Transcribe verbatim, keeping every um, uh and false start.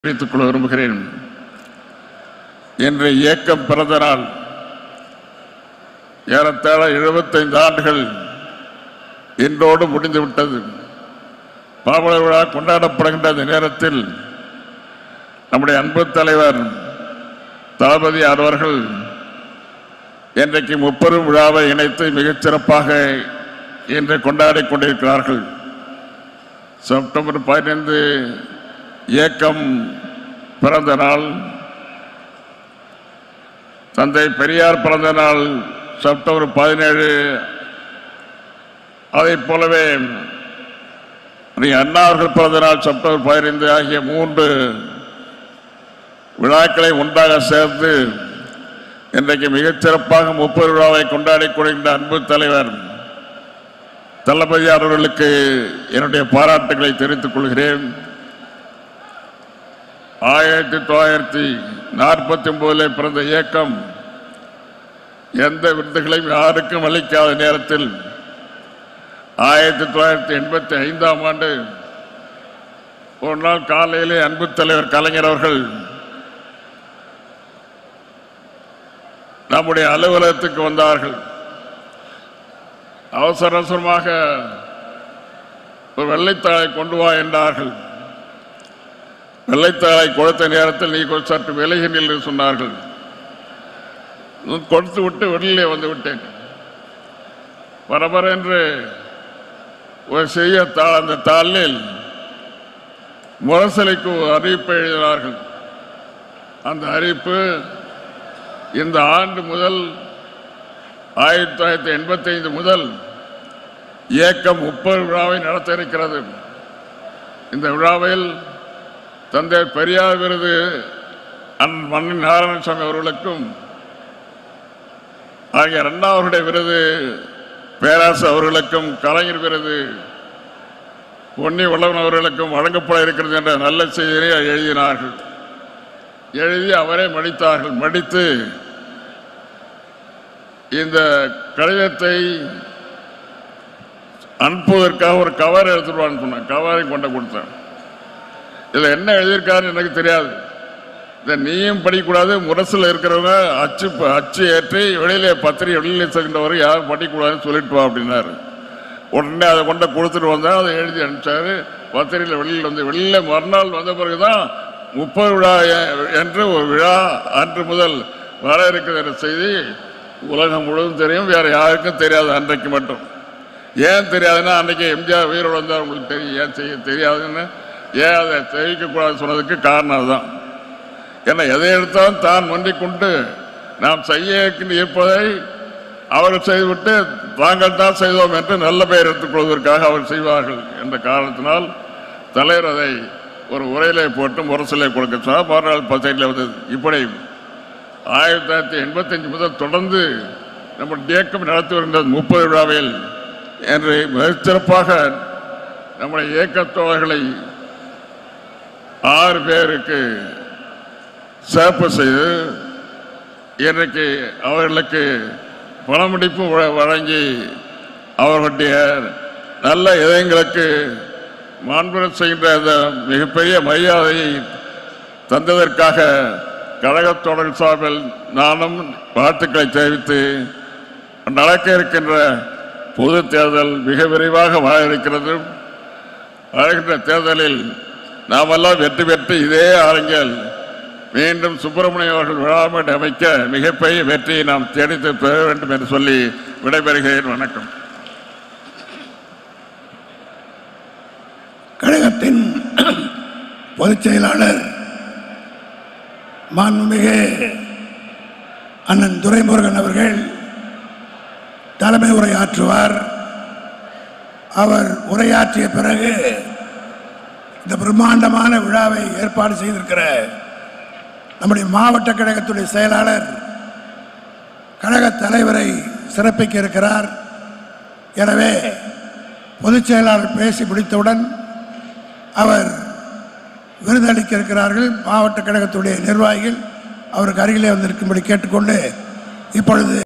தெரிவித்துக் கொள்ள விரும்புகிறேன். இன்று இயக்கம் பிறந்த நாள். ஏறத்தாழ எழுபத்தைந்து ஆண்டுகள் இன்றோடு முடிந்துவிட்டது. பாவல விழா கொண்டாடப்படுகின்ற அந்த நேரத்தில் நம்முடைய அன்பு தலைவர் தளபதி அவர்கள் இன்றைக்கு முப்பெரும் விழாவை இணைத்து மிகச்சிறப்பாக இன்று கொண்டாடி கொண்டிருக்கிறார்கள். செப்டம்பர் பதினைந்து இயக்கம் பிறந்த நாள், தந்தை பெரியார் பிறந்த நாள் செப்டம்பர் பதினேழு. அதை போலவே அண்ணா அவர்கள் பிறந்த நாள் செப்டம்பர் பதினைந்து ஆகிய மூன்று விழாக்களை ஒன்றாக சேர்ந்து இன்றைக்கு மிகச்சிறப்பாக முப்பது விழாவை கொண்டாடி கொள்கின்ற அன்பு தலைவர் தளபதி அவர்களுக்கு என்னுடைய பாராட்டுகளை தெரிவித்துக் கொள்கிறேன். ஆயிரத்தி தொள்ளாயிரத்தி நாற்பத்தி ஒன்பதில் பிறந்த இயக்கம் எந்த விருதுகளையும் யாருக்கும் அளிக்காத நேரத்தில் ஆயிரத்தி தொள்ளாயிரத்தி எண்பத்தி ஐந்தாம் ஆண்டு ஒரு நாள் காலையிலே அன்பு தலைவர் கலைஞர் அவர்கள் நம்முடைய அலுவலகத்துக்கு வந்தார்கள். அவசர அவசரமாக ஒரு வெள்ளைத்தாளை கொண்டு வா என்றார்கள். வெள்ளைத்தாளை கொடுத்த நேரத்தில் நீ சற்று விலகி நின்று சொன்னார்கள். கொடுத்து விட்டு வெளியிலே வந்து விட்டேன். பரபர என்று ஒரு செய்ய தாள், அந்த தாளில் முரசலைக்கு ஒரு அறிவிப்பை எழுதினார்கள். அந்த அறிவிப்பு இந்த ஆண்டு முதல் ஆயிரத்தி தொள்ளாயிரத்தி எண்பத்தி ஐந்து முதல் இயக்கம் முப்பது விழாவை நடத்த இருக்கிறது. இந்த விழாவில் தந்தை பெரியார் விருது மண்ணின் நாராயணசாமி அவர்களுக்கும் ஆகிய அண்ணா அவருடைய விருது பேராசு அவர்களுக்கும் கலைஞர் விருது பொன்னி வல்லவன் அவர்களுக்கும் வழங்கப்பட இருக்கிறது என்ற நல்ல செய்தியை எழுதினார்கள். எழுதி அவரே மடித்தார்கள். மடித்து இந்த கடிதத்தை அனுப்புவதற்காக ஒரு கவர் எடுத்துருவான்னு சொன்னாங்க. கவரை கொண்டு கொடுத்தேன். இதில் என்ன எழுதியிருக்காருன்னு எனக்கு தெரியாது. இதை நீயும் படிக்கக்கூடாது, முரசில் இருக்கிறவங்க அச்சு அச்சு ஏற்றி வெளியிலே பத்திரிகை வெளியிலே செல்கின்றவரை யாரும் படிக்கக்கூடாதுன்னு சொல்லிட்டு வா அப்படின்னாரு. உடனே அதை கொண்டு கொடுத்துட்டு வந்தேன். அதை எழுதி அனுப்பிச்சாரு. பத்திரிகையில் வெளியில் வந்து வெளியில் மறுநாள் வந்த பிறகுதான் முப்பது விழா என்று ஒரு விழா அன்று முதல் வர இருக்கிற செய்தி உலகம் முழுவதும் தெரியும். வேற யாருக்கும் தெரியாது. அன்றைக்கு மட்டும் ஏன் தெரியாதுன்னா, அன்றைக்கி எம்ஜிஆர் உயிரோடு வந்தால் உங்களுக்கு தெரியும். ஏன் செய்ய தெரியாதுன்னு ஏன் அதை தெரிவிக்கக்கூடாது சொன்னதுக்கு காரணம் அதுதான். ஏன்னா எதை எடுத்தாலும் தான் மண்டிக் கொண்டு நாம் செய்ய இருப்பதை அவர்கள் செய்துவிட்டு தாங்கள் தான் செய்தோம் என்று நல்ல பெயர் எடுத்துக் கொள்வதற்காக அவர் செய்வார்கள் என்ற காரணத்தினால் தலைவர் அதை ஒரு உரையிலே போட்டு முரசிலே கொடுக்க சொன்னால் மறுநாள் பத்திரிகையில் வந்தது. இப்படி ஆயிரத்தி தொள்ளாயிரத்தி எண்பத்தி அஞ்சு முதல் தொடர்ந்து நம்முடைய இயக்கம் நடத்தி வருகின்றது முப்பது விழாவில் என்று மிகச்சிறப்பாக நம்முடைய இயக்கத்தோழர்களை ஆறு பேருக்கு சிறப்பு செய்து இன்றைக்கு அவர்களுக்கு பணமுடிப்பு வழங்கி அவர்களுடைய நல்ல இதயங்களுக்கு மாண்புற செய்கின்ற அந்த மிகப்பெரிய மரியாதையை தந்ததற்காக கழகத்தோழர் சார்பில் நானும் வாழ்த்துக்களை தெரிவித்து நடக்க இருக்கின்ற பொது தேர்தல் மிக விரைவாக வாழ இருக்கிறது. வாழ்கின்ற தேர்தலில் நாமெல்லாம் வெற்றி பெற்று இதே அரங்கில் மீண்டும் சுப்பிரமணியம் அவர்கள் விழாமேடை அமைக்க மிகப்பெரிய வெற்றியை நாம் தேடித்து பெற வேண்டும் என்று சொல்லி விடைபெறுகிறேன். வணக்கம். கழகத்தின் பொதுச் செயலாளர் மாண்புமிகு அண்ணன் துரைமுருகன் அவர்கள் தலைமை உரையாற்றுவார். அவர் உரையாற்றிய பிறகு இந்த பிரம்மாண்டமான விழாவை ஏற்பாடு செய்திருக்கிற நம்முடைய மாவட்ட கழகத்துடைய செயலாளர் கழக தலைவரை சிறப்பிக்க இருக்கிறார். எனவே பொதுச் செயலாளர் பேசி முடித்தவுடன் அவர் விருதளிக்க இருக்கிறார்கள். மாவட்ட கழகத்துடைய நிர்வாகிகள் அவருக்கு அருகிலே வந்திருக்கும்படி கேட்டுக்கொண்டு இப்பொழுது